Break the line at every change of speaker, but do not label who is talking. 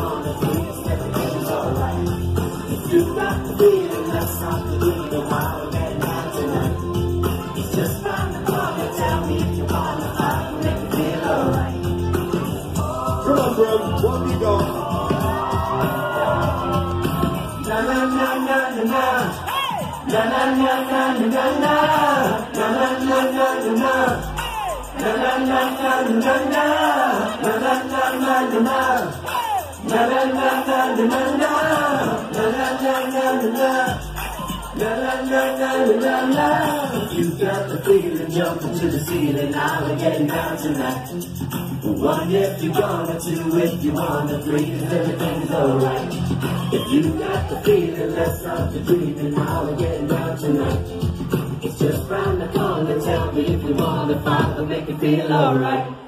wanna please, everything's alright. If you got the feeling, let's start the dreaming while we're getting down tonight. It's just round the corner, tell me if you wanna fight, we'll make you feel alright.
Come on, bro, what have you got?
Na na na na na na. Na na na na na na na. Na na na na na na. Na na na na na na. Na na na na na na. Na na na na na na. Na na na na na na. Na na na na na na. You got the feeling, jumping to the ceiling, now we're getting down tonight. One if you're gonna, two if you wanna, three if everything's alright. If you got the feeling, let's start the dreaming, now we're getting down tonight. It's just round the corner, tell me if you wanna fight, we'll make it feel alright.